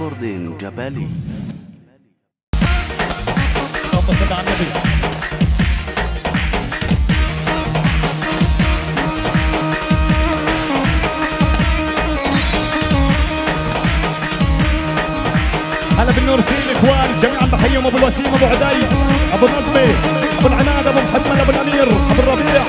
ريكوردين جبلي. اللهم صل على النبي. هلا بالنورسين اخوان جميعا بحيهم ابو الوسيم ابو عدي ابو نظمي ابو العناد ابو محمد ابو الامير ابو الربيع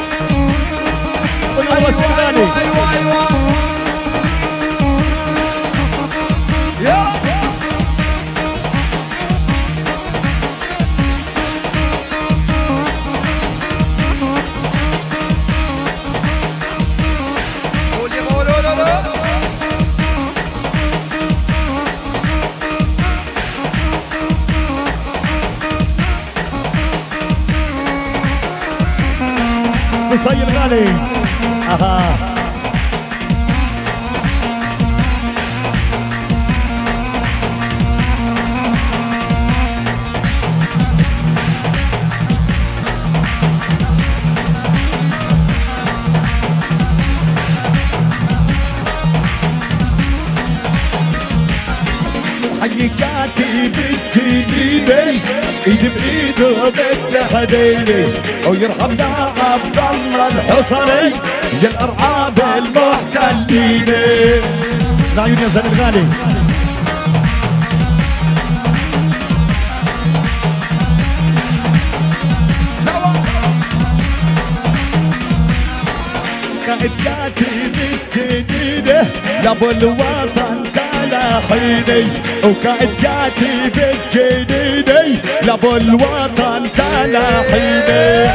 ابو نور السوداني. ايوه يا قصي الغالي. اها حي كاتب الجديدي ايد بايد وبالتهديني ويرحمنا عبد الله الحصري يا الارعاب المحتلين. لعيون يا زلمه الغالي. قائد كاتب الجديدي يا ابو الوطن تلاحيني وقائد كاتب الجديدي يا ابو الوطن تلاحيني.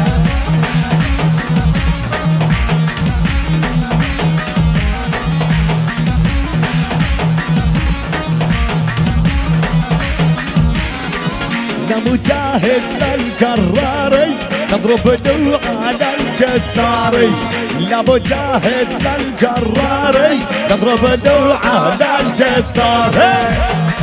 يا مجاهد للقراري تضرب دلو على الجزاري يا مجاهد للقراري تضرب دلو على الجزاري.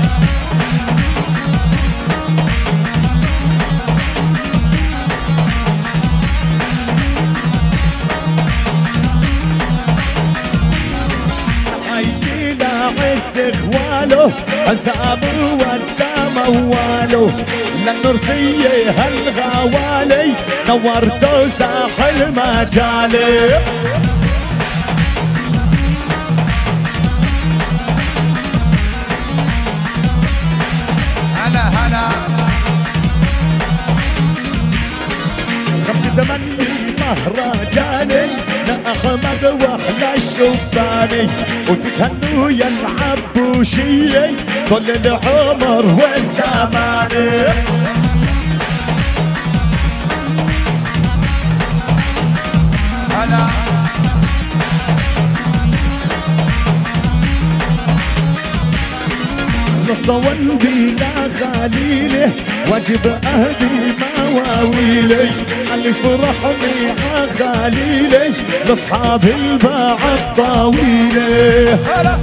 عز اخواله حسام ودا مواله للنرسية هالغوالي نورتو ساحل مجالي. هلا هلا 5-8 مهرجاني لأحمد واحلى الشباني وتتهنوا يا العبوشية كل العمر والزماني. هلا نطول بينا خليله واجب اهدي مواويلي اللي فرحني ع خليلي لاصحاب الباع الطويله. هلا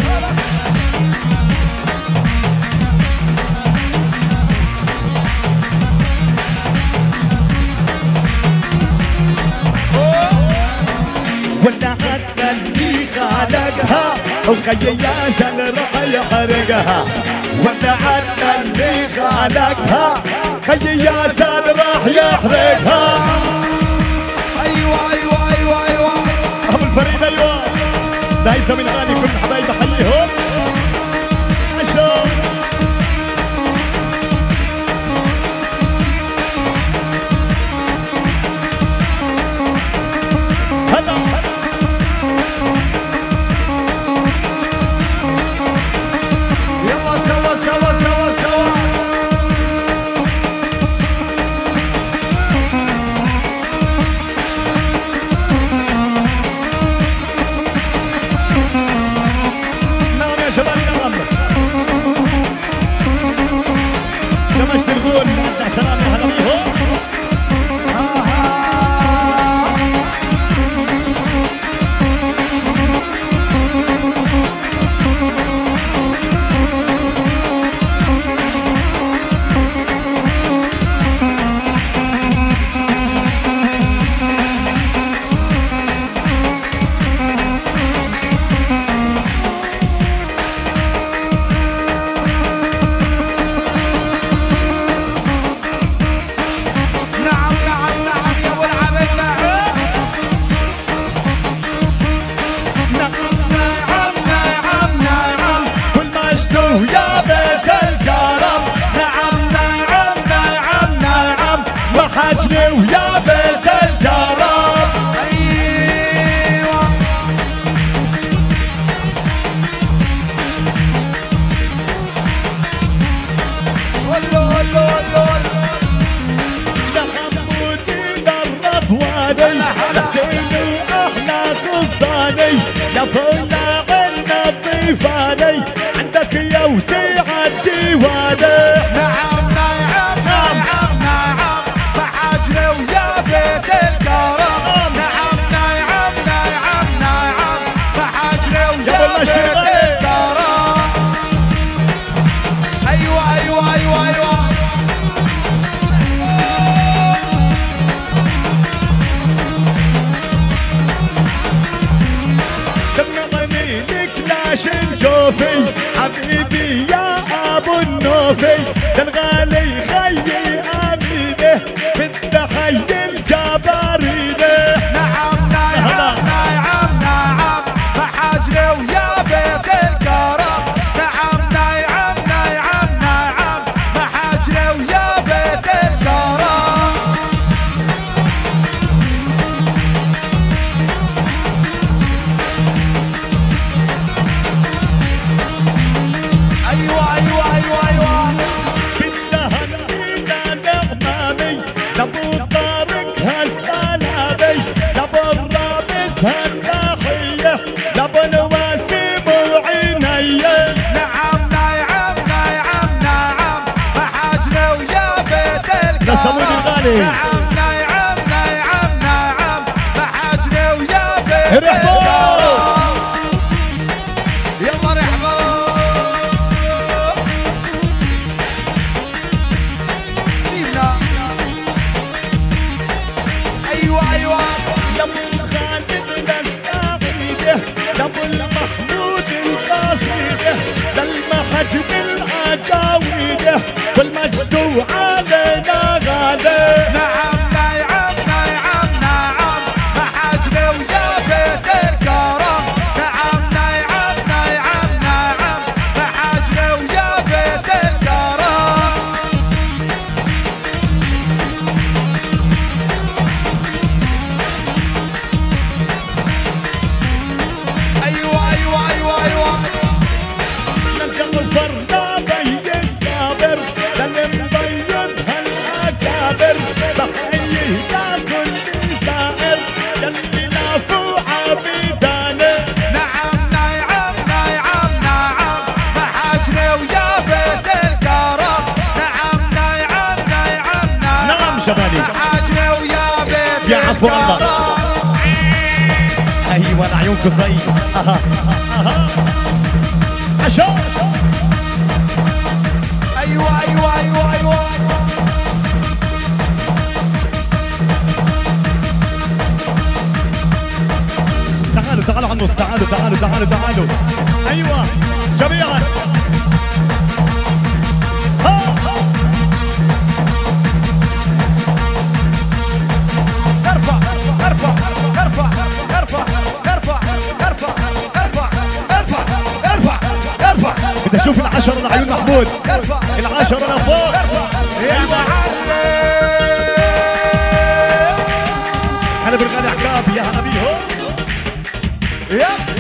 ولعت اللي خلقها وخي ياسر راح يحرقها ولعت اللي خلقها خي ياسر راح يحرقها. ايوه ابو الفريد ايوه دايته من غالي كل حبايب بحييهم. عشان هلا يلا سوا سوا سوا سوا نعم يا شباب نعم. دمشق الغول مودع سلام يا هلا بيهم. ويا بيت الكرم نعم نعم نعم نعم محاجني ويا بيت الكرم ايوه ولو ولو ولو لحمودي للرضواني لحتيني احلى قصداني يا طلع النظيفاني عندك يا وسيع الديواني نعم نعم نعم نعم محاجنا ويا بيت الكرم نعم نعم نعم نعم محاجنا ويا بيت الكرم ايوه ايوه ايوه ايوه سمعني لك لاشن جوفي حبيبي يا ابو النوفي الغالي خيي امينه في التخيل جبارينه نعم نعم نعم نعم محاجنا ويا بيت الكرم نعم نعم نعم نعم محاجنا ويا بيت الكرم ايوه ايوه ايوه ايوه كلها هنينا نغمامي لابو طارق هالسلامي لابو الرامز هالضحيه لابو الواسيم وعينيه نعم نعم نعم نعم محاجنا ويا بيت الكرم نصروني غالي. نعم نعم نعم نعم محاجنا ويا بيت رحبوا. الكرم يلا رحبوا جيبنا ايوه ايوه لابو خالد السعيده لابو المحمود القصيده للمحجم العجاويده والمجد وعلينا غالي نعم نعم نعم نعم محاجنا ويا بيت الكرم نعم نعم نعم نعم محاجنا ويا بيت الكرم ايوه ايوه ايوه ايوه نغفرنا بي الصابر للمبيض هالاكابر بحيي يا كل سائر يلي لافوا عبيدانه نعم نعم نعم نعم محاجنا ويا بيت الكرم نعم نعم نعم نعم نعم شبابي. محاجنا ويا بيت يا عفو الله. الكرم ايوه لعيونكم زي عشان ايوه ايوه ايوه ايوه تعالوا تعالوا على النص تعالوا تعالوا تعالوا تعالوا ايوه جميعا ارفع ارفع ارفع ارفع ارفع ارفع ارفع ارفع ارفع ارفع بدي اشوف العشرة لعيون محمود ارفع العشرة لفوق يا معلم هلا بالغالي عقاب يا هلا بيهم يا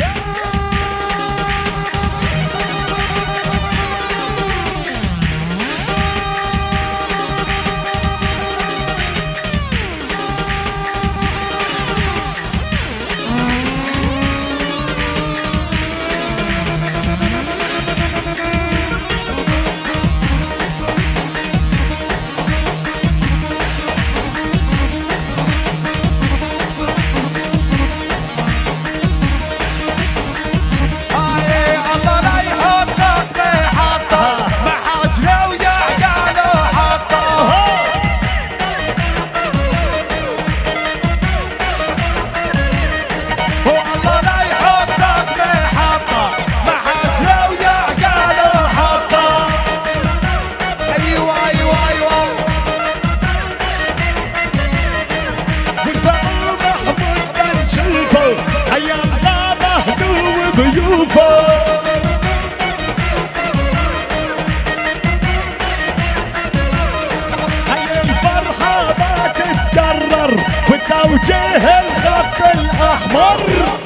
وجه الخط الاحمر.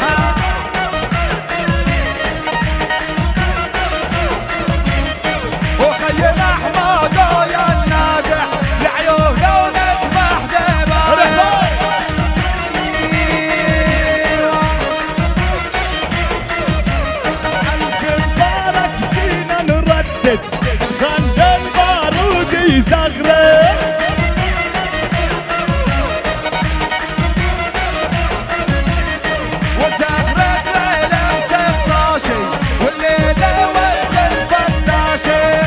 وخي محمود يا الناجح لعيونه ونذبح دبابة. الكبارك جينا نردد خند البارود يزغرد. وزغرت ليلة مسفراشي والليلة ود الفتاشي.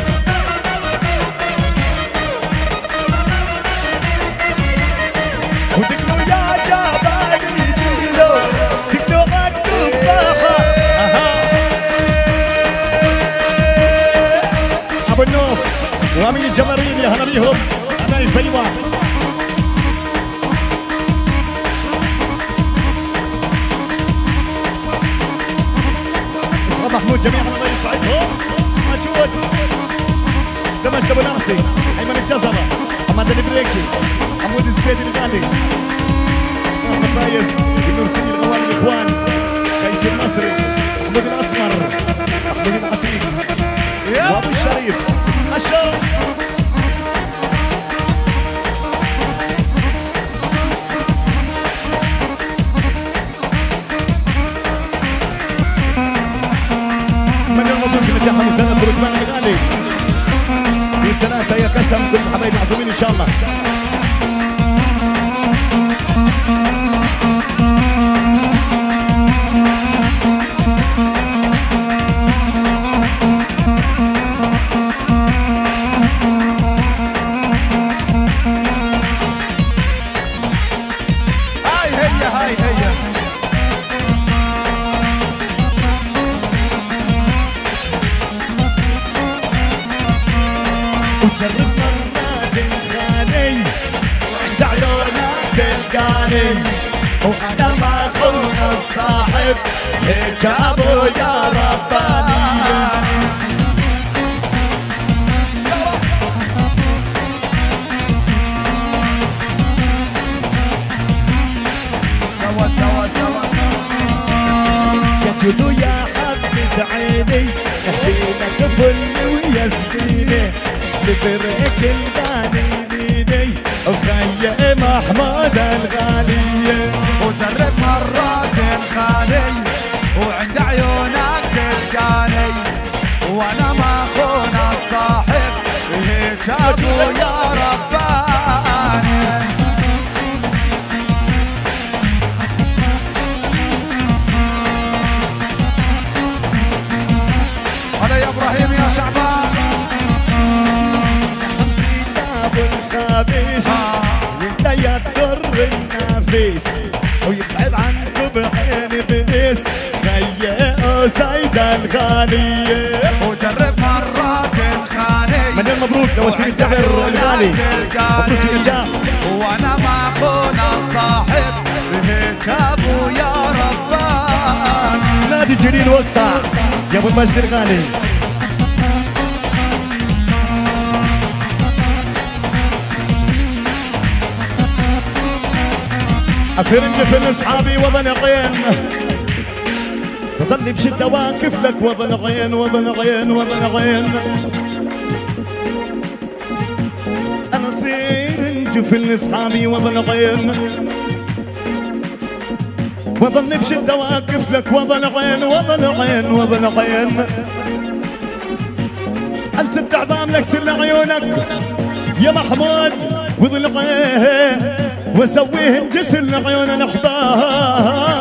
ودقلو يا جبالي دقلو دقلو غدو ابو النوف وامين الجمارين يا هلا بيهم. انا الفيوة اصحاب محمود جميعا الله يسعدهم. موجود دمشق ابو ناصي، ايمن الجزره، حماد البريكي، حمود الزبيدي الغالي، احمد فايز، بن سيد الغوالي الاخوان، قيس المصري، محمود الاسمر، محمود العتيق، وابو الشريف، الشوق. من المبروك نجاح من ثلاث ركبان الغالي في الثلاثة يا قسم كل حبايبي معزومين ان شاء الله. هاي هي وجربنا النادي الغالي وعند عيونك تلقاني وانا ما اكون الصاحب هيك ابو يا رباني. سوا سوا سوا يا جدو يا حبة عيني اهدينا فل وياسميني لفريق الغالي بيدي وخي محمود الغالي. وجرب مرات الخالي وعند عيونك تلقاني وانا ما اكون الصاحب هيك ابو يا رباني. هلا يا ابراهيم يا شعبان. ابو الخبيث وانت يا الدر النفيس ويبعد عنكم بعين ابليس خي سيد الغالي. وجرب مرات الخالي مليون مبروك لوسيم الجبر الغالي، مبروك النجاح. وانا ما اكون الصاحب هيك ابو يا ربان. نادي جليل وقطع يا ابو المجد الغالي. اصير الجفن اصحابي وضن عين بضلي بشدة واقف لك وضن عين وضن عين وضن عين. انا اصير الجفن اصحابي وضن عين وضلي بشدة واقف لك وضن عين وضن عين وضن عين. الست اعظام لك سل عيونك يا محمود وضن عين واسويهن جسل عيون الاحباب.